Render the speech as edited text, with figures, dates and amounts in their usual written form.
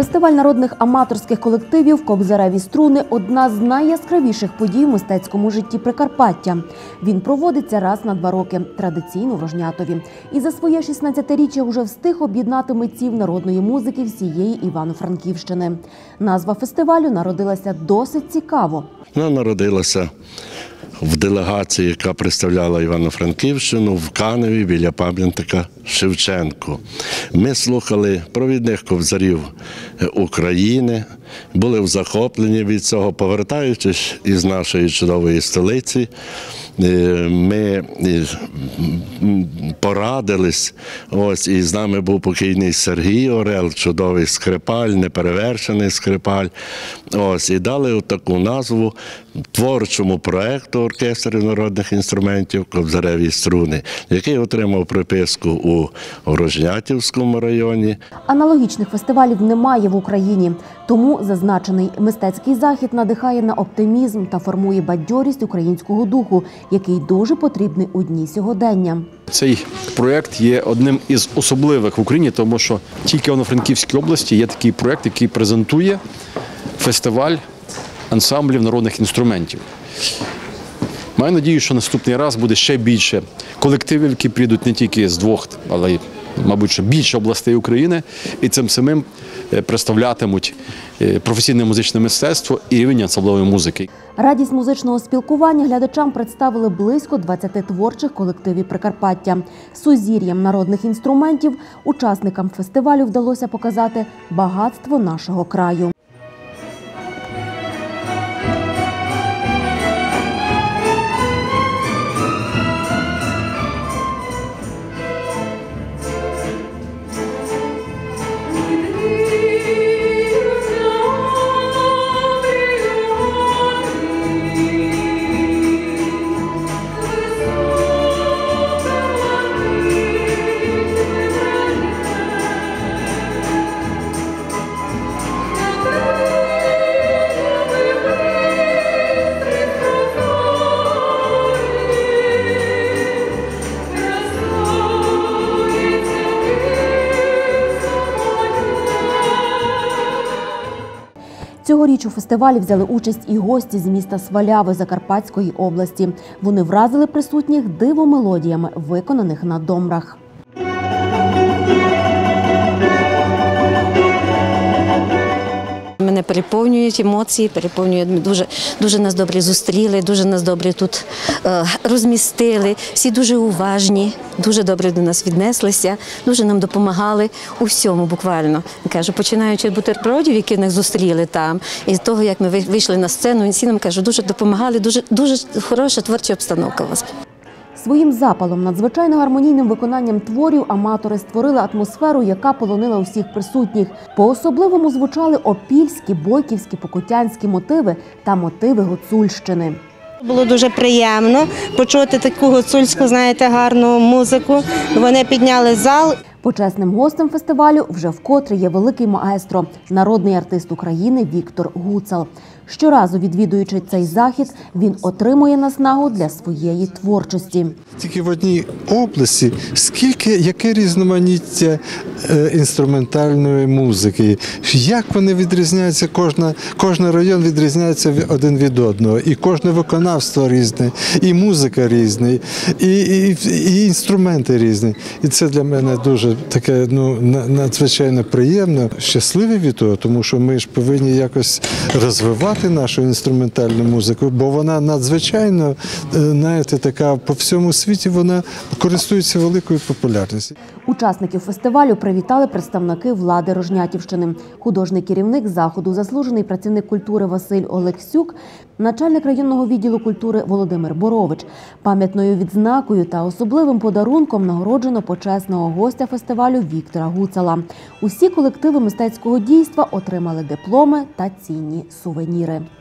Фестиваль народних аматорських колективів «Кобзареві струни» – одна з найяскравіших подій в мистецькому житті Прикарпаття. Він проводиться раз на 2 роки, традиційно в Рожнятові. І за своє 16-річчя вже встиг об'єднати митців народної музики всієї Івано-Франківщини. Назва фестивалю народилася досить цікаво. Вона народилася в делегації, яка представляла Івано-Франківщину в Каневі біля пам'ятника Шевченку. Ми слухали провідних кобзарів України, були в захопленні від цього. Повертаючись із нашої чудової столиці, ми порадились, і з нами був покійний Сергій Орел, чудовий скрипаль, неперевершений скрипаль. І дали таку назву творчому проєкту оркестрів народних інструментів «Кобзареві струни», який отримав приписку у Рожнятівському районі. Аналогічних фестивалів немає в Україні, тому зазначений мистецький захід надихає на оптимізм та формує бадьорість українського духу, який дуже потрібний у дні сьогодення. Цей проєкт є одним із особливих в Україні, тому що тільки в Івано-Франківській області є такий проєкт, який презентує фестиваль ансамблів народних інструментів. Маю надію, що наступний раз буде ще більше колективів, які прийдуть не тільки з 2, але й, мабуть, що більше областей України, і цим самим представлятимуть професійне музичне мистецтво і рівень ансамблевої музики. Радість музичного спілкування глядачам представили близько 20 творчих колективів Прикарпаття. Сузір'ям народних інструментів учасникам фестивалю вдалося показати багатство нашого краю. Цьогоріч у фестивалі взяли участь і гості з міста Сваляви Закарпатської області. Вони вразили присутніх дивомелодіями, виконаних на домбрах. Мене переповнюють емоції, дуже нас добре зустріли, дуже нас добре тут розмістили. Всі дуже уважні, дуже добре до нас віднеслися, дуже нам допомагали у всьому буквально. Кажу, починаючи від бутербродів, які нас зустріли там, і з того, як ми вийшли на сцену, всі нам, кажу, дуже допомагали, дуже хороша творча обстановка у вас. Своїм запалом, надзвичайно гармонійним виконанням творів аматори створили атмосферу, яка полонила усіх присутніх. По-особливому звучали опільські, бойківські, покутянські мотиви та мотиви Гуцульщини. Було дуже приємно почути таку гуцульську, знаєте, гарну музику. Вони підняли зал. Почесним гостем фестивалю вже вкотре є великий маестро, народний артист України Віктор Гуцал. Щоразу відвідуючи цей захід, він отримує наснагу для своєї творчості. Тільки в одній області яке різноманіття інструментальної музики, як вони відрізняються, кожен район відрізняється один від одного, і кожне виконавство різне, і музика різна, і інструменти різні. І це для мене дуже таке надзвичайно приємно, щасливі від того, тому що ми ж повинні якось розвивати нашу інструментальну музику, бо вона надзвичайно, знаєте, така по всьому світі, вона користується великою популярністю. Учасників фестивалю привітали представники влади Рожнятівщини. Художній керівник заходу, заслужений працівник культури Василь Олексюк, начальник районного відділу культури Володимир Борович. Пам'ятною відзнакою та особливим подарунком нагороджено почесного гостя фестивалю Віктора Гуцала. Усі колективи мистецького дійства отримали дипломи та цінні сувеніри.